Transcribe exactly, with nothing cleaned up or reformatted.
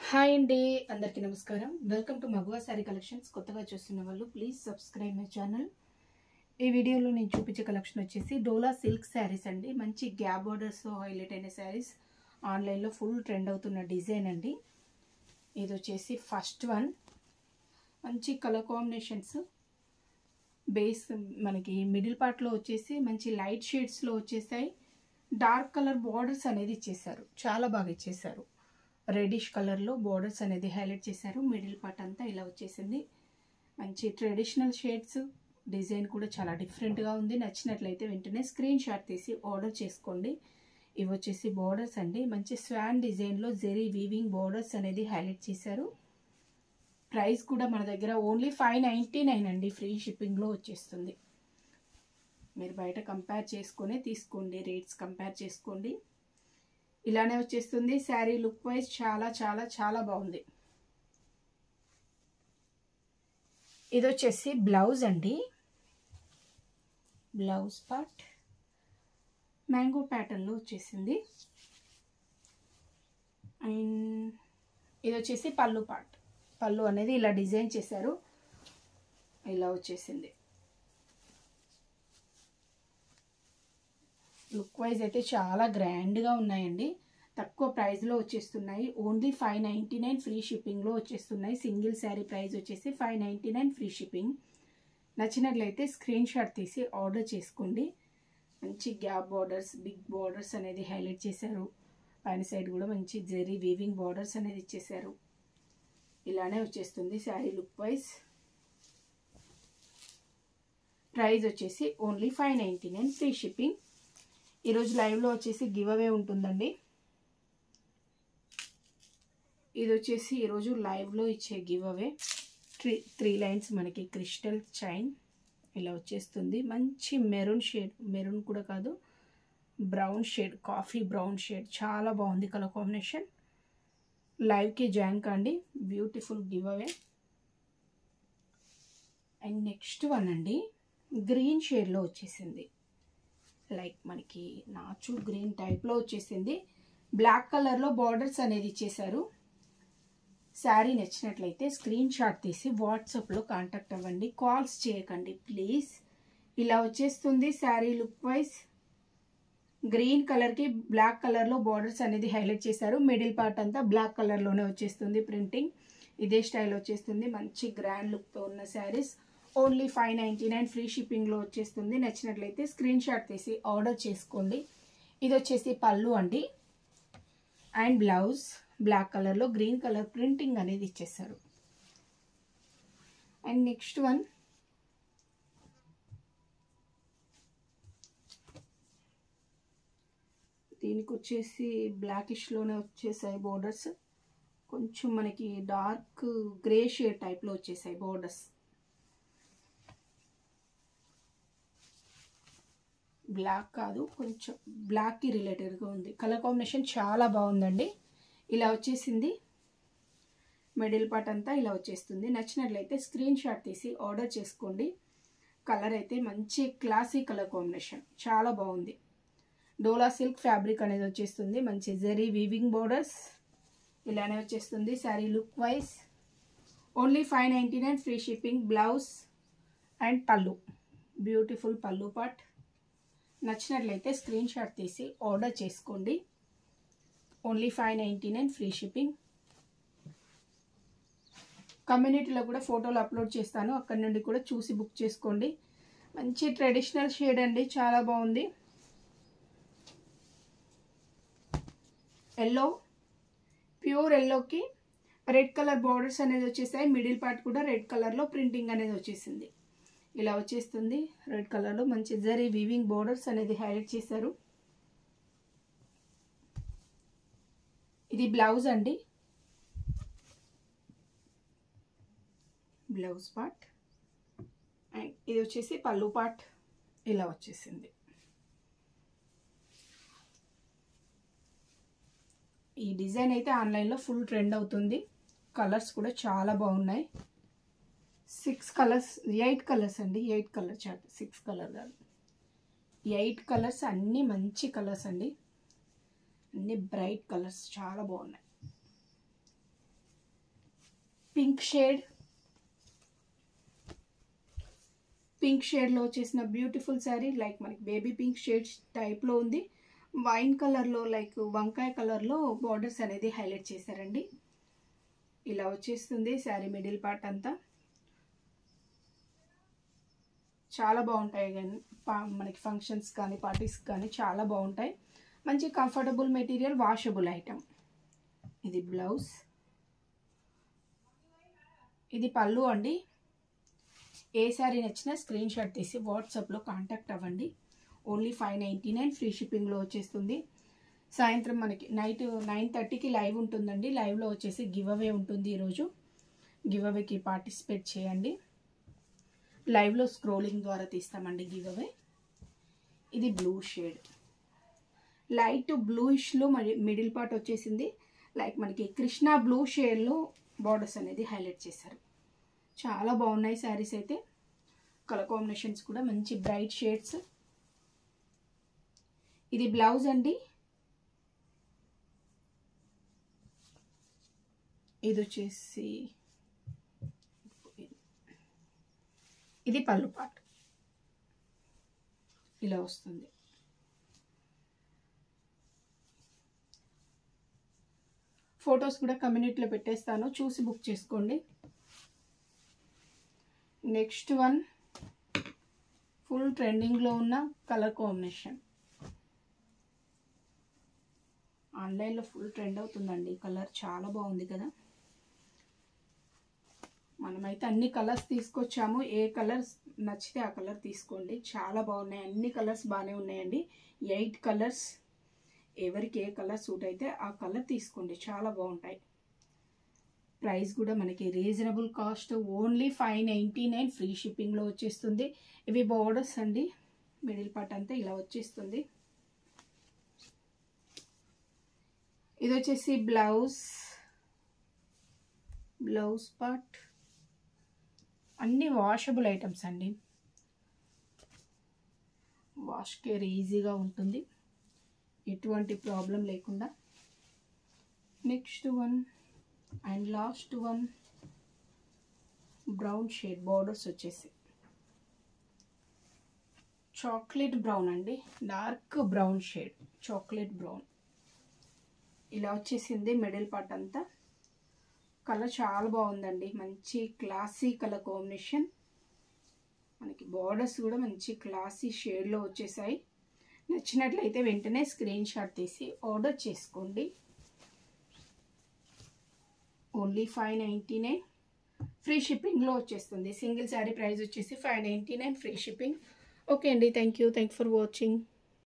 Hi అండి, అందరికీ నమస్కారం. వెల్కమ్ టు మగువా శారీ కలెక్షన్స్. కొత్తగా చూస్తున్న వాళ్ళు ప్లీజ్ సబ్స్క్రైబ్ మై ఛానల్. ఈ వీడియోలో నేను చూపించే కలెక్షన్ వచ్చేసి డోలా సిల్క్ శారీస్ అండి. మంచి గ్యాప్ బోర్డర్స్తో హైలైట్ అయిన శారీస్, ఆన్లైన్లో ఫుల్ ట్రెండ్ అవుతున్న డిజైన్ అండి. ఇది వచ్చేసి ఫస్ట్ వన్. మంచి కలర్ కాంబినేషన్స్, బేస్ మనకి మిడిల్ పార్ట్లో వచ్చేసి మంచి లైట్ షేడ్స్లో వచ్చేసాయి. డార్క్ కలర్ బార్డర్స్ అనేది ఇచ్చేసారు, చాలా బాగా ఇచ్చేసారు. రెడిష్ కలర్లో బోర్డర్స్ అనేది హైలైట్ చేశారు. మిడిల్ పార్ట్ అంతా ఇలా వచ్చేసింది. మంచి ట్రెడిషనల్ షేడ్స్, డిజైన్ కూడా చాలా డిఫరెంట్గా ఉంది. నచ్చినట్లయితే వెంటనే స్క్రీన్ షాట్ తీసి ఆర్డర్ చేసుకోండి. ఇవి వచ్చేసి బోర్డర్స్ అండి. మంచి స్వాన్ డిజైన్లో జెరీ వీవింగ్ బోర్డర్స్ అనేది హైలైట్ చేశారు. ప్రైస్ కూడా మన దగ్గర ఓన్లీ ఫైవ్ నైంటీ నైన్ అండి, ఫ్రీ షిప్పింగ్లో వచ్చేస్తుంది. మీరు బయట కంపేర్ చేసుకొని తీసుకోండి, రేట్స్ కంపేర్ చేసుకోండి. ఇలానే వచ్చేస్తుంది. శారీ లుక్ వైజ్ చాలా చాలా చాలా బాగుంది. ఇది వచ్చేసి బ్లౌజ్ అండి. బ్లౌజ్ పార్ట్ మ్యాంగో ప్యాటర్న్లో వచ్చేసింది. అండ్ ఇది వచ్చేసి పళ్ళు పార్ట్. పళ్ళు అనేది ఇలా డిజైన్ చేశారు, ఇలా వచ్చేసింది. లుక్ వైజ్ అయితే చాలా గ్రాండ్గా ఉన్నాయండి. తక్కువ ప్రైస్లో వచ్చేస్తున్నాయి. Only five ninety nine free షిప్పింగ్లో వచ్చేస్తున్నాయి. సింగిల్ శారీ ప్రైస్ వచ్చేసి five ninety nine free shipping. నచ్చినట్లయితే స్క్రీన్ షాట్ తీసి ఆర్డర్ చేసుకోండి. మంచి గ్యాప్ బార్డర్స్, బిగ్ బార్డర్స్ అనేది హైలైట్ చేశారు. పైన సైడ్ కూడా మంచి జెరీ వీవింగ్ బార్డర్స్ అనేది ఇచ్చేసారు. ఇలానే వచ్చేస్తుంది శారీ లుక్ వైజ్. ప్రైస్ వచ్చేసి only five ninety nine free shipping. ఈరోజు లైవ్లో వచ్చేసి గివ్ అవే ఉంటుందండి. ఇది వచ్చేసి ఈరోజు లైవ్లో ఇచ్చే giveaway. Three three lines మనకి క్రిస్టల్ చైన్ ఇలా వచ్చేస్తుంది. మంచి మెరూన్ షేడ్, మెరూన్ కూడా కాదు, brown shade, coffee brown shade, చాలా బాగుంది కలర్ కాంబినేషన్. లైవ్కి జాయిన్ కాండి, beautiful giveaway. And next one అండి, గ్రీన్ షేడ్లో వచ్చేసింది. లైక్ మనకి నాచు గ్రీన్ టైప్లో వచ్చేసింది. బ్లాక్ కలర్లో బార్డర్స్ అనేది ఇచ్చేసారు. శారీ నచ్చినట్లయితే స్క్రీన్ షాట్ తీసి వాట్సాప్లో కాంటాక్ట్ అవ్వండి, కాల్స్ చేయకండి ప్లీజ్. ఇలా వచ్చేస్తుంది శారీ లుక్ వైజ్. గ్రీన్ కలర్కి బ్లాక్ కలర్లో బార్డర్స్ అనేది హైలైట్ చేశారు. మిడిల్ పార్ట్ అంతా బ్లాక్ కలర్లోనే వచ్చేస్తుంది ప్రింటింగ్. ఇదే స్టైల్ వచ్చేస్తుంది. మంచి గ్రాండ్ లుక్తో ఉన్న saris only five ninety nine free షిప్పింగ్లో వచ్చేస్తుంది. నచ్చినట్లయితే స్క్రీన్ షాట్ తీసి ఆర్డర్ చేసుకోండి. ఇది వచ్చేసి పళ్ళు అండి. అండ్ బ్లౌజ్ బ్లాక్ కలర్లో గ్రీన్ కలర్ ప్రింటింగ్ అనేది ఇచ్చేసారు. అండ్ నెక్స్ట్ వన్, దీనికి వచ్చేసి బ్లాకిష్లోనే వచ్చేసాయి బోర్డర్స్. కొంచెం మనకి డార్క్ గ్రే షేడ్ టైప్లో వచ్చేసాయి బోర్డర్స్. బ్లాక్ కాదు, కొంచెం బ్లాక్కి రిలేటెడ్గా ఉంది. కలర్ కాంబినేషన్ చాలా బాగుందండి. ఇలా వచ్చేసింది. మిడిల్ పార్ట్ అంతా ఇలా వచ్చేస్తుంది. నచ్చినట్లయితే స్క్రీన్ షాట్ తీసి ఆర్డర్ చేసుకోండి. కలర్ అయితే మంచి క్లాసీ కలర్ కాంబినేషన్, చాలా బాగుంది. డోలా సిల్క్ ఫ్యాబ్రిక్ అనేది వచ్చేస్తుంది. మంచి జెరీ వీవింగ్ బోర్డర్స్ ఇలానే వచ్చేస్తుంది. Sari look wise only five ninety nine free shipping. Blouse and pallu, beautiful pallu part. నచ్చినట్లయితే స్క్రీన్ షాట్ తీసి ఆర్డర్ చేసుకోండి. Only five ninety nine free shipping. కమ్యూనిటీలో కూడా ఫోటోలు అప్లోడ్ చేస్తాను, అక్కడ నుండి కూడా చూసి బుక్ చేసుకోండి. మంచి ట్రెడిషనల్ షేడ్ అండి, చాలా బాగుంది. ఎల్లో, ప్యూర్ ఎల్లోకి రెడ్ కలర్ బార్డర్స్ అనేది వచ్చేసాయి. మిడిల్ పార్ట్ కూడా రెడ్ కలర్లో ప్రింటింగ్ అనేది వచ్చేసింది. ఇలా వచ్చేస్తుంది. రెడ్ కలర్లో మంచి జరీ వీవింగ్ బోర్డర్స్ అనేది హైలైట్ చేశారు. ఇది బ్లౌజ్ అండి. Blouse part. అండ్ ఇది వచ్చేసి పళ్ళు పార్ట్. ఇలా వచ్చేసింది. ఈ డిజైన్ అయితే ఆన్లైన్లో ఫుల్ ట్రెండ్ అవుతుంది. కలర్స్ కూడా చాలా బాగున్నాయి. సిక్స్ కలర్స్, ఎయిట్ కలర్స్ అండి. Eight colour chart, six colour కాదు, ఎయిట్ కలర్స్. అన్నీ మంచి కలర్స్ అండి, అన్ని బ్రైట్ కలర్స్, చాలా బాగున్నాయి. పింక్ షేడ్ పింక్ షేడ్లో వచ్చేసిన బ్యూటిఫుల్ శారీ. లైక్ మనకి బేబీ పింక్ షేడ్ టైప్లో ఉంది. వైన్ కలర్లో లైక్ వంకాయ కలర్లో బార్డర్స్ అనేది హైలైట్ చేశారండి. ఇలా వచ్చేస్తుంది శారీ మిడిల్ పార్ట్ అంతా. చాలా బాగుంటాయి కానీ మనకి ఫంక్షన్స్ కానీ పార్టీస్ కానీ చాలా బాగుంటాయి. మంచి కంఫర్టబుల్ మెటీరియల్, వాషబుల్ ఐటమ్. ఇది బ్లౌజ్, ఇది పళ్ళు అండి. ఏ శారీ నచ్చినా స్క్రీన్ షాట్ తీసి వాట్సాప్లో కాంటాక్ట్ అవ్వండి. Only five ninety nine free షిప్పింగ్లో వచ్చేస్తుంది. సాయంత్రం మనకి నైట్ నైన్ థర్టీకి లైవ్ ఉంటుందండి. లైవ్లో వచ్చేసి గివ్ అవే ఉంటుంది. ఈరోజు గివ్ అవేకి పార్టిసిపేట్ చేయండి. లైవ్లో స్క్రోలింగ్ ద్వారా తీస్తామండి గివ్ అవే. ఇది బ్లూ షేడ్, లైట్ బ్లూయిష్లో మరి మిడిల్ పార్ట్ వచ్చేసింది. లైక్ మనకి కృష్ణా బ్లూ షేడ్లో బార్డర్స్ అనేది హైలైట్ చేశారు. చాలా బాగున్నాయి శారీస్ అయితే. కలర్ కాంబినేషన్స్ కూడా మంచి బ్రైట్ షేడ్స్. ఇది బ్లౌజ్ అండి. ఇది వచ్చేసి ఇది పళ్ళు పార్ట్. ఇలా వస్తుంది. ఫొటోస్ కూడా కమ్యూనిటీలో పెట్టేస్తాను, చూసి బుక్ చేసుకోండి. నెక్స్ట్ వన్ ఫుల్ ట్రెండింగ్లో ఉన్న కలర్ కాంబినేషన్. ఆన్లైన్లో ఫుల్ ట్రెండ్ అవుతుందండి. కలర్ చాలా బాగుంది కదా. మనమైతే అన్ని కలర్స్ తీసుకొచ్చాము. ఏ కలర్స్ నచ్చితే ఆ కలర్ తీసుకోండి. చాలా బాగున్నాయి. అన్ని కలర్స్ బాగానే ఉన్నాయండి. Eight colours. ఎవరికి ఏ కలర్ సూట్ అయితే ఆ కలర్ తీసుకోండి. చాలా బాగుంటాయి. ప్రైస్ కూడా మనకి reasonable cost. Only five ninety nine free షిప్పింగ్లో వచ్చేస్తుంది. ఇవి బోర్డర్స్ అండి. మిడిల్ పార్ట్ అంతా ఇలా వచ్చేస్తుంది. ఇది వచ్చేసి బ్లౌజ్ బ్లౌజ్ పార్ట్. అన్ని వాషబుల్ ఐటమ్స్ అండి. వాష్ కేర్ ఈజీగా ఉంటుంది, ఎటువంటి ప్రాబ్లం లేకుండా. Next one and last one brown shade. Borders వచ్చేసి చాక్లెట్ బ్రౌన్ అండి. Dark brown shade, chocolate brown. ఇలా వచ్చేసింది మిడిల్ పార్ట్ అంతా. కలర్ చాలా బాగుందండి. మంచి క్లాసీ కలర్ కాంబినేషన్. మనకి బార్డర్స్ కూడా మంచి క్లాసీ షేడ్లో వచ్చేసాయి. నచ్చినట్లయితే వెంటనే స్క్రీన్ షాట్ తీసి ఆర్డర్ చేసుకోండి. Only five ninety nine free షిప్పింగ్లో వచ్చేస్తుంది. సింగిల్ శారీ ప్రైస్ వచ్చేసి five ninety nine free shipping. Okay అండి, thank you thank for watching.